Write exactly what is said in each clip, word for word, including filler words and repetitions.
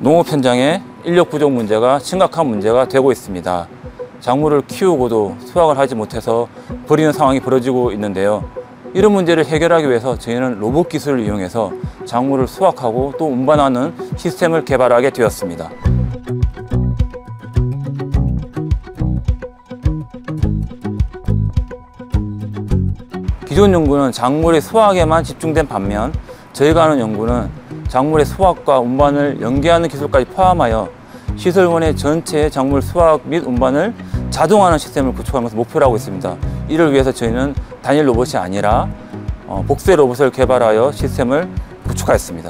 농업 현장에 인력 부족 문제가 심각한 문제가 되고 있습니다. 작물을 키우고도 수확을 하지 못해서 버리는 상황이 벌어지고 있는데요. 이런 문제를 해결하기 위해서 저희는 로봇 기술을 이용해서 작물을 수확하고 또 운반하는 시스템을 개발하게 되었습니다. 기존 연구는 작물의 수확에만 집중된 반면 저희가 하는 연구는 작물의 수확과 운반을 연계하는 기술까지 포함하여 시설원의 전체 작물 수확 및 운반을 자동화하는 시스템을 구축하는 것을 목표로 하고 있습니다. 이를 위해서 저희는 단일 로봇이 아니라 복세 로봇을 개발하여 시스템을 구축하였습니다.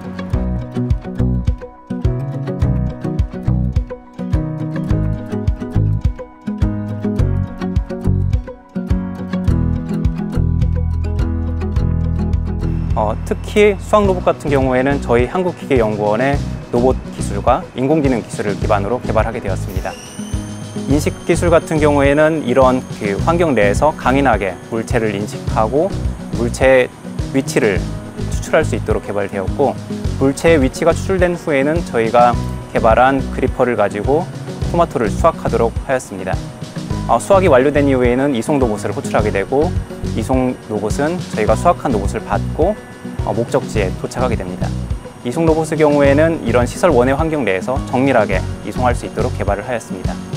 어, 특히 수학 로봇 같은 경우에는 저희 한국기계연구원의 로봇 기술과 인공지능 기술을 기반으로 개발하게 되었습니다. 인식 기술 같은 경우에는 이런 그 환경 내에서 강인하게 물체를 인식하고 물체의 위치를 추출할 수 있도록 개발되었고, 물체의 위치가 추출된 후에는 저희가 개발한 그리퍼를 가지고 토마토를 수확하도록 하였습니다. 어, 수확이 완료된 이후에는 이송 로봇을 호출하게 되고, 이송 로봇은 저희가 수확한 로봇을 받고 어, 목적지에 도착하게 됩니다. 이송 로봇의 경우에는 이런 시설 원의 환경 내에서 정밀하게 이송할 수 있도록 개발을 하였습니다.